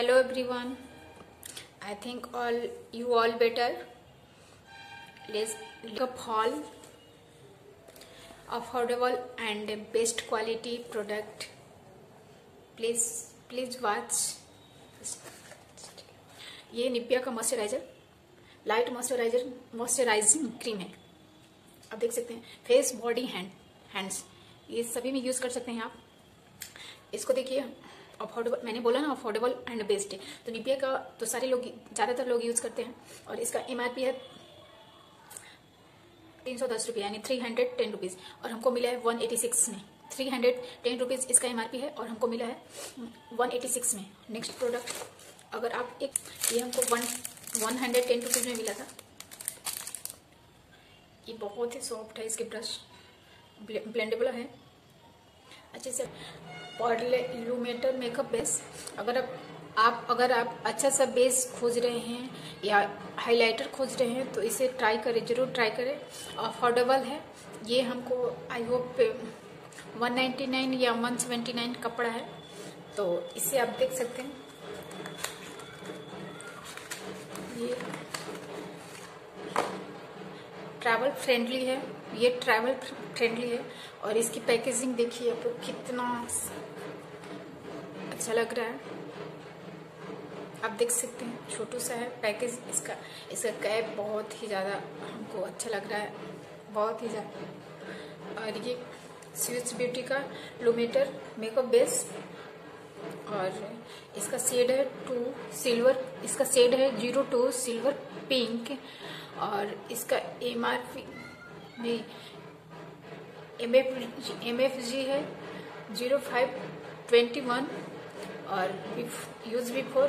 Hello everyone. I think you all better. Let's look up haul. Affordable and best quality product. Please watch. ये Nivea का moisturiser, light moisturising cream है। आप देख सकते हैं face, body, hands ये सभी में यूज कर सकते हैं आप। इसको देखिए, अफोर्डेबल, मैंने बोला ना अफोर्डेबल एंड बेस्ट है। तो निविया का तो सारे लोग, ज्यादातर लोग यूज करते हैं और इसका MRP है 310 रुपये, यानी 310 रुपीज, और हमको मिला है 186 में। 310 रुपीज इसका MRP है और हमको मिला है 186 में। नेक्स्ट प्रोडक्ट, अगर आप ये हमको 110 रुपीज में मिला था। ये बहुत ही सॉफ्ट है, इसके ब्रश ब्लेंडेबल है अच्छे से। पर्ले इल्यूमिनेटर मेकअप बेस, अगर आप अच्छा सा बेस खोज रहे हैं या हाइलाइटर खोज रहे हैं तो इसे ट्राई करें, जरूर ट्राई करें। अफोर्डेबल है ये, हमको आई होप 199 या 179 का पड़ा है। तो इसे आप देख सकते हैं, ये ट्रैवल फ्रेंडली है, और इसकी पैकेजिंग देखिए आपको कितना अच्छा लग रहा है। आप देख सकते हैं छोटू सा है पैकेज इसका कैप बहुत ही ज़्यादा हमको अच्छा लग रहा है, बहुत ही ज़्यादा। और ये स्विस ब्यूटी का लूमिनेटर मेकअप बेस, और इसका शेड है 2 सिल्वर, इसका शेड है 02 सिल्वर पिंक, और इसका MRP में MFG है 0521 और यूज बिफोर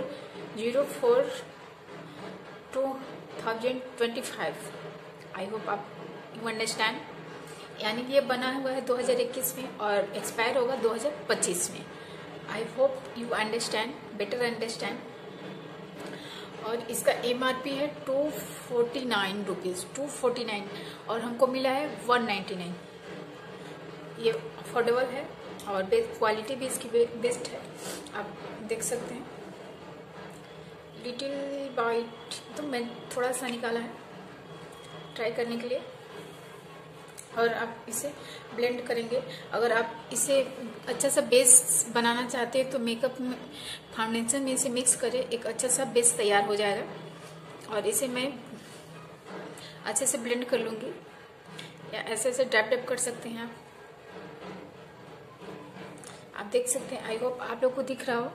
04/2025। आई होप आप यू अंडरस्टैंड। यानी कि ये बना हुआ है 2021 में और एक्सपायर होगा 2025 में। I hope you understand, better understand. और इसका MRP है 249 रुपीज, 249, और हमको मिला है 199। ये अफोर्डेबल है और क्वालिटी भी इसकी बेस्ट है। आप देख सकते हैं लिटिल बाइट, तो मैं थोड़ा सा निकाला है ट्राई करने के लिए, और आप इसे ब्लेंड करेंगे। अगर आप इसे अच्छा सा बेस बनाना चाहते हैं तो मेकअप में, फाउंडेशन में इसे मिक्स करें, एक अच्छा सा बेस तैयार हो जाएगा। और इसे मैं अच्छे से ब्लेंड कर लूँगी, या ऐसे डैप कर सकते हैं आप देख सकते हैं। आई होप आप लोग को दिख रहा हो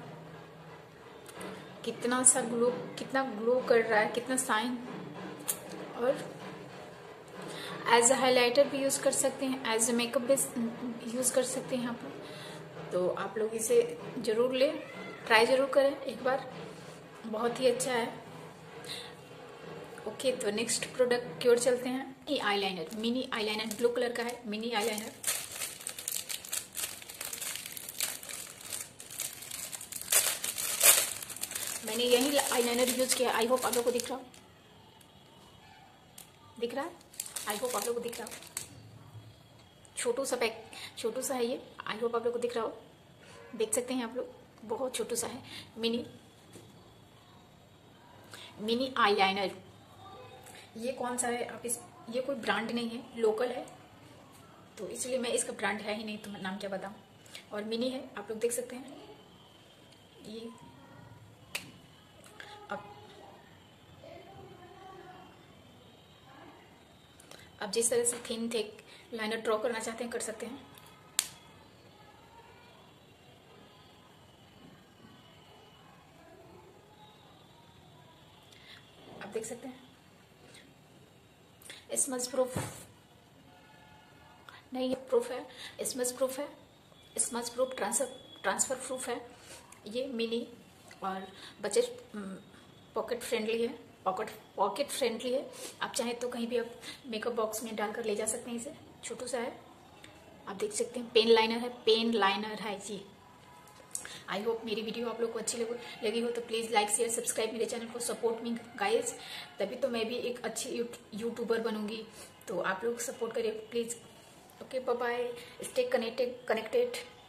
कितना ग्लो कर रहा है, कितना शाइन। और एज अ हाइलाइटर भी यूज कर सकते हैं, as a makeup base use कर सकते हैं यहाँ पर। तो आप लोग इसे जरूर लें, ट्राई जरूर करें एक बार, बहुत ही अच्छा है। ओके, तो नेक्स्ट प्रोडक्ट की ओर चलते हैं। ये eyeliner, mini eyeliner, blue colour का है मिनी आईलाइनर। मैंने यही आईलाइनर यूज किया। आई होप आप लोग को दिख रहा है, आई होप आप लोग को दिख रहा हो। छोटू सा है ये, आई होप आप लोग को दिख रहा हो। देख सकते हैं आप लोग, बहुत छोटू सा है मिनी आईलाइनर। ये कौन सा है ये कोई ब्रांड नहीं है, लोकल है, तो इसलिए मैं इसका ब्रांड है ही नहीं तो मैं नाम क्या बताऊं। और मिनी है, आप लोग देख सकते हैं। ये आप जिस तरह से थिन थिक लाइनर ड्रॉ करना चाहते हैं कर सकते हैं। आप देख सकते हैं स्मज प्रूफ नहीं, ये प्रूफ है, स्मज प्रूफ है, स्मज प्रूफ, ट्रांसफर प्रूफ है ये मिनी। और बजट पॉकेट फ्रेंडली है, पॉकेट फ्रेंडली है। आप चाहे तो कहीं भी आप मेकअप बॉक्स में डालकर ले जा सकते हैं इसे। छोटू सा है, आप देख सकते हैं। पेन लाइनर है जी। आई होप मेरी वीडियो आप लोग को अच्छी लगी हो तो प्लीज़ लाइक शेयर सब्सक्राइब मेरे चैनल को, सपोर्ट मी गाइज, तभी तो मैं भी एक अच्छी यूट्यूबर बनूंगी। तो आप लोग सपोर्ट करिए please. Okay, bye bye, stay connected.